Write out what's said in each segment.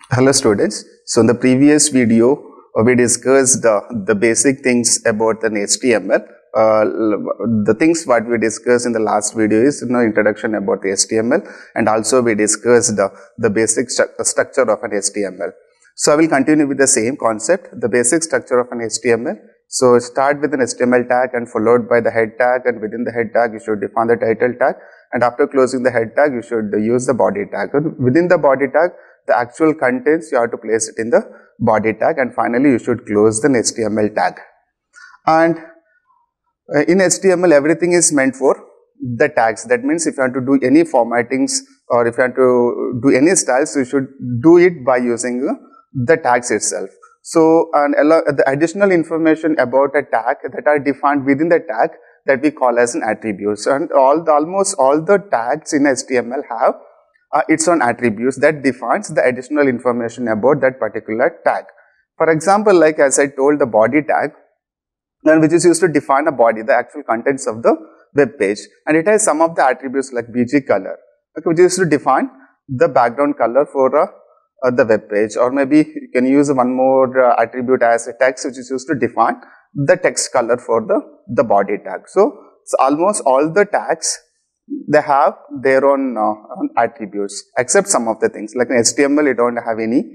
Hello students. So in the previous video we discussed the basic things about an HTML. The things what we discussed in the last video is introduction about the HTML, and also we discussed the basic structure of an HTML. So I will continue with the same concept, the basic structure of an HTML. So start with an HTML tag and followed by the head tag, and within the head tag you should define the title tag, and after closing the head tag you should use the body tag. And within the body tag, the actual contents you have to place it in the body tag, and finally you should close the HTML tag. And in HTML everything is meant for the tags. That means if you want to do any formattings or if you want to do any styles, you should do it by using the tags itself. So the additional information about a tag that are defined within the tag, that we call as an attributes, and almost all the tags in HTML have its own attributes that defines the additional information about that particular tag. For example, like as I told, the body tag, and which is used to define a body, the actual contents of the web page, and it has some of the attributes like BG color, okay, which is used to define the background color for the web page, or maybe you can use one more attribute as a text, which is used to define the text color for the body tag. So almost all the tags, they have their own attributes, except some of the things like in HTML you don't have any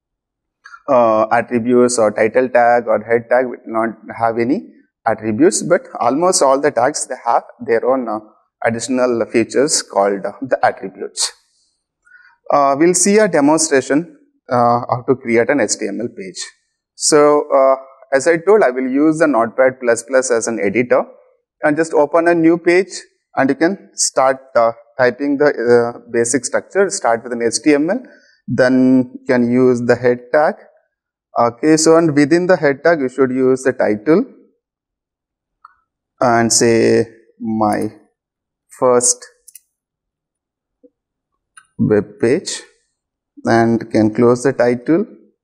attributes, or title tag or head tag will not have any attributes, but almost all the tags, they have their own additional features called the attributes. We'll see a demonstration how to create an HTML page. So as I told, I will use the Notepad++ as an editor, and just open a new page, and you can start typing the basic structure. Start with an HTML, then you can use the head tag. Okay, so and within the head tag you should use the title and say my first web page, and can close the title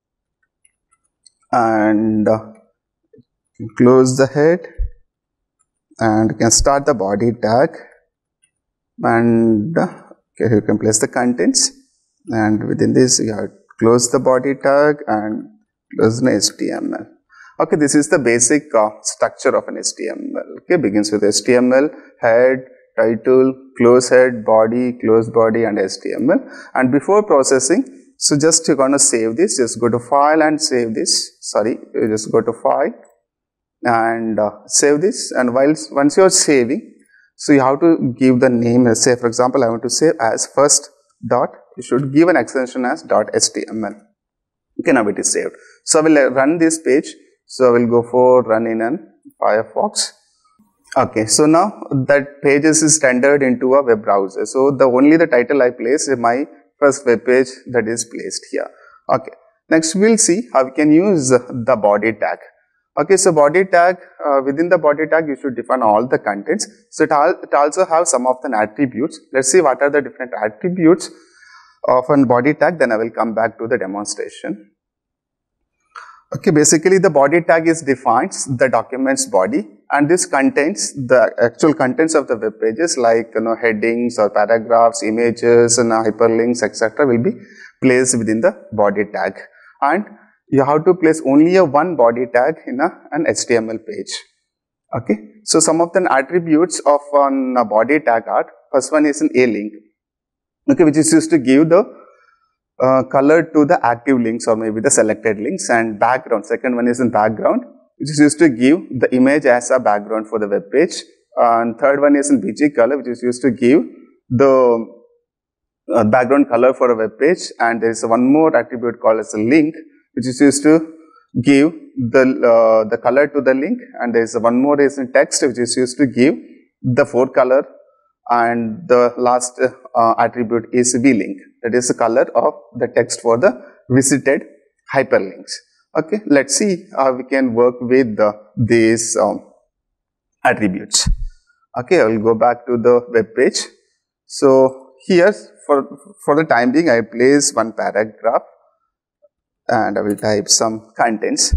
and close the head, and you can start the body tag, and okay, you can place the contents, and within this you have to close the body tag and close the HTML. Okay, this is the basic structure of an HTML. Okay, begins with HTML, head, title, close head, body, close body, and HTML. And before processing, so just you're gonna save this. Just go to file and save this. Sorry, you just go to file and save this. And once you're saving, so you have to give the name. Let's say for example I want to save as first dot. You should give an extension as .html. Okay, now it is saved. So I will run this page. So I will go for run in an Firefox. Okay, so now that page is rendered into a web browser. So only the title I place is my first web page that is placed here. Okay, next we'll see how we can use the body tag. Okay, so body tag, within the body tag you should define all the contents. So it also have some of the attributes. Let's see what are the different attributes of a body tag, then I will come back to the demonstration. Okay, basically the body tag defines the document's body, and this contains the actual contents of the web pages, like headings or paragraphs, images and hyperlinks, etc. will be placed within the body tag, and you have to place only one body tag in an HTML page. Okay, so some of the attributes of a body tag are, first one is an A-link, okay, which is used to give the color to the active links or maybe the selected links, and background. Second one is in background, which is used to give the image as a background for the web page. And third one is in BG color, which is used to give the background color for a web page. And there is one more attribute called as a link, which is used to give the color to the link. And there is one more is in text, which is used to give the forecolor. And the last attribute is v-link, that is the color of the text for the visited hyperlinks. Okay, let's see how we can work with these attributes. Okay, I will go back to the web page. So here for the time being I place one paragraph, and I will type some contents.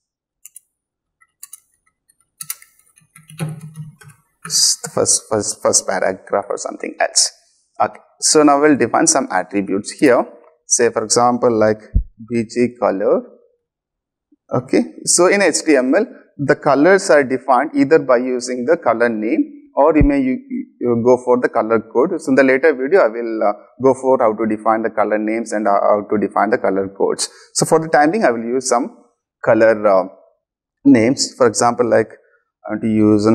First paragraph or something else. Okay, so now we'll define some attributes here. Say for example like bg color. Okay, so in HTML, the colors are defined either by using the color name, or you may you go for the color code. So in the later video, I will go for how to define the color names and how to define the color codes. So for the time being, I will use some color names. For example, like I want to use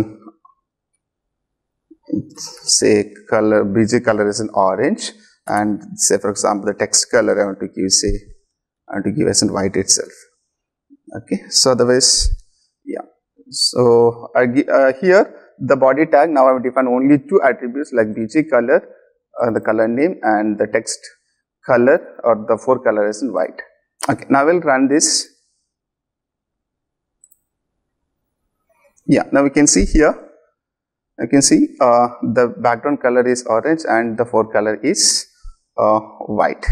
say color, bg color is an orange, and say for example the text color I want to give, say I want to give as in white itself. Okay, so otherwise, yeah. So here the body tag, now I have defined only two attributes like bg color, the color name, and the text color or the forecolor is in white. Okay, now I will run this. Yeah, now we can see here, you can see the background color is orange and the forecolor is white.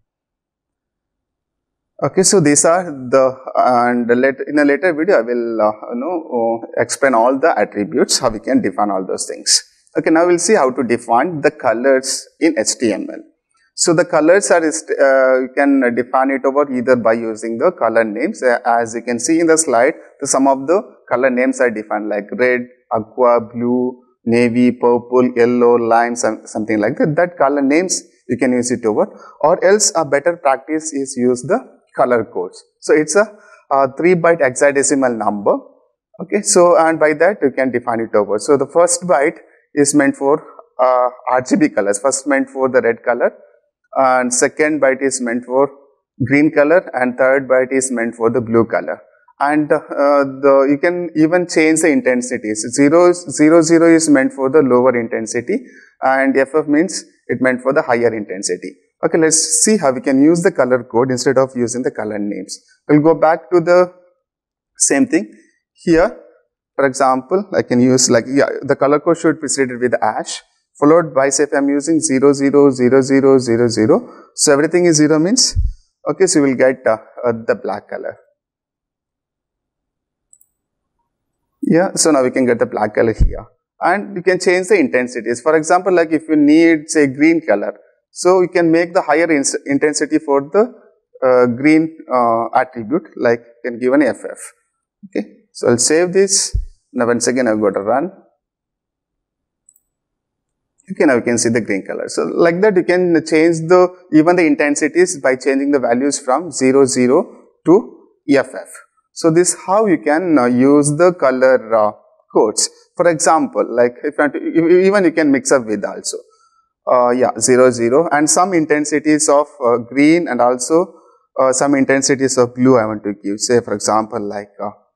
Okay, so these are in a later video I will explain all the attributes, how we can define all those things. Okay, now we'll see how to define the colors in HTML. So the colors are you can define it over either by using the color names. As you can see in the slide, some of the color names are defined like red, aqua, blue, navy, purple, yellow, lime, something like that. That color names you can use it over, or else a better practice is use the color codes. So it's a 3-byte hexadecimal number. Okay, so and by that you can define it over. So the first byte is meant for RGB colors. First meant for the red color, and second byte is meant for green color, and third byte is meant for the blue color. And you can even change the intensities. 0 is meant for the lower intensity, and FF means it meant for the higher intensity. Okay, let's see how we can use the color code instead of using the color names. We'll go back to the same thing. Here, for example, I can use the color code should be preceded with ash, followed by, say if I'm using 0, 0, 0, 0, 0, 0. So everything is 0 means, okay, so you will get the black color. Yeah, so now we can get the black color here. And you can change the intensities. For example, like if you need, say, green color, so you can make the higher intensity for the green attribute, like you can give an FF. Okay, so I'll save this. Now once again I'll go to run. Okay, now you can see the green color. So like that you can change even the intensities by changing the values from 0, 0 to FF. So this is how you can use the color codes. For example, like if you want to, even you can mix up with also. 0, 0, and some intensities of green and also some intensities of blue I want to give. Say for example like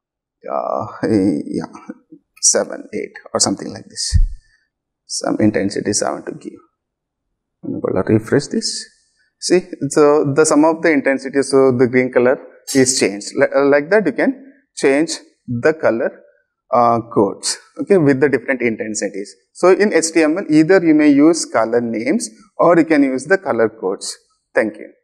7, 8 or something like this. Some intensities I want to give. I'm going to refresh this. See, so the sum of the intensities of the green color is changed. Like that you can change the color codes, okay, with the different intensities. So in HTML, either you may use color names or you can use the color codes. Thank you.